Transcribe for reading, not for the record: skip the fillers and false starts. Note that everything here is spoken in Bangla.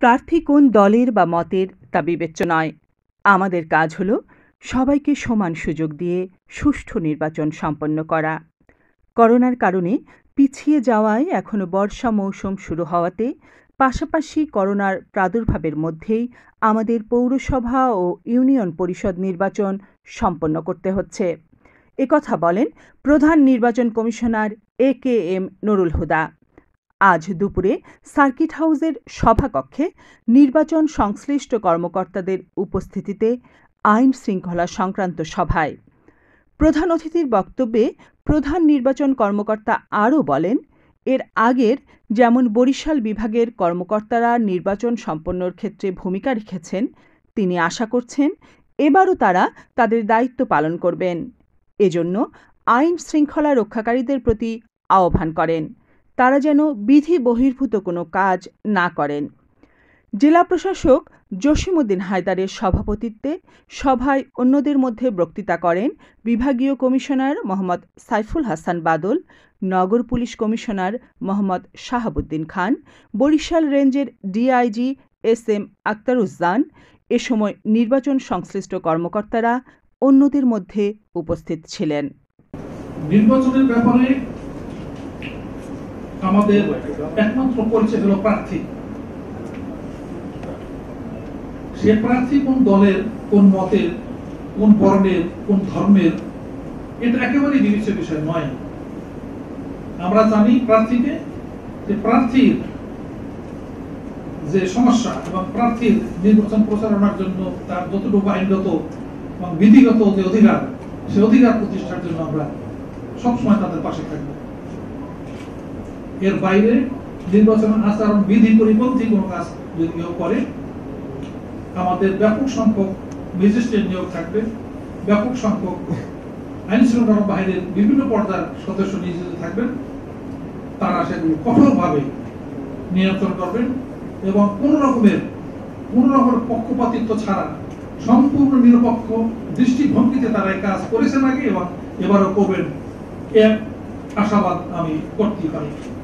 প্রার্থী কোন দলের বা মতের তা বিবেচ্য নয়। আমাদের কাজ হল সবাইকে সমান সুযোগ দিয়ে সুষ্ঠু নির্বাচন সম্পন্ন করা। করোনার কারণে পিছিয়ে যাওয়ায় এখনো বর্ষা মৌসুম শুরু হওয়াতে পাশাপাশি করোনার প্রাদুর্ভাবের মধ্যেই আমাদের পৌরসভা ও ইউনিয়ন পরিষদ নির্বাচন সম্পন্ন করতে হচ্ছে। একথা বলেন প্রধান নির্বাচন কমিশনার AKM নুরুল হুদা। আজ দুপুরে সার্কিট হাউসের সভাকক্ষে নির্বাচন সংশ্লিষ্ট কর্মকর্তাদের উপস্থিতিতে আইন শৃঙ্খলা সংক্রান্ত সভায় প্রধান অতিথির বক্তব্যে প্রধান নির্বাচন কর্মকর্তা আরও বলেন, এর আগের যেমন বরিশাল বিভাগের কর্মকর্তারা নির্বাচন সম্পন্নর ক্ষেত্রে ভূমিকা রেখেছেন, তিনি আশা করছেন এবারও তারা তাদের দায়িত্ব পালন করবেন। এজন্য আইন শৃঙ্খলা রক্ষাকারীদের প্রতি আহ্বান করেন তারা যেন বিধি বহির্ভূত কোনো কাজ না করেন। জেলা প্রশাসক জসিমউদ্দিন হায়দারের সভাপতিত্বে সভায় অন্যদের মধ্যে বক্তৃতা করেন বিভাগীয় কমিশনার মোহাম্মদ সাইফুল হাসান বাদল, নগর পুলিশ কমিশনার মোহাম্মদ শাহাবুদ্দিন খান, বরিশাল রেঞ্জের DIG SM আক্তারুজ্জামান। এ সময় নির্বাচন সংশ্লিষ্ট কর্মকর্তারা অন্যদের মধ্যে উপস্থিত ছিলেন। নির্বাচনের ব্যাপারে আমাদের একমাত্র পরিচয় হলো প্রার্থী। সে প্রার্থী কোন দলের, কোন মতের, কোন বর্ণের, কোন ধর্মের, এটা একেবারেই বিবেচ্য বিষয় নয়। আমরা জানি প্রার্থীকে, যে প্রার্থীর যে সমস্যা এবং প্রার্থীর নির্বাচন প্রচারণার জন্য তার যতটুকু আইনগত এবং বিধিগত যে অধিকার, সে অধিকার প্রতিষ্ঠার জন্য আমরা সবসময় তাদের পাশে থাকব। এর বাইরে নির্বাচন আচরণ বিধি পরিপন্থী কোনো কাজ যদি কেউ করে, আমাদের ব্যাপক সংখ্যক ম্যাজিস্ট্রেট নিয়োগ থাকবে, ব্যাপক সংখ্যক আইন শৃঙ্খলা বাহিনীর বিভিন্ন পর্যায়ের সদস্য নিয়োজিত থাকবেন। তারা সেগুলো কঠোরভাবে নিয়ন্ত্রণ করবেন এবং কোন রকমের পক্ষপাতিত্ব ছাড়া সম্পূর্ণ নিরপেক্ষ দৃষ্টিভঙ্গিতে তারা এই কাজ করেছেন আগে এবং এবারও করবেন, এর আশাবাদ আমি করতেই পারি।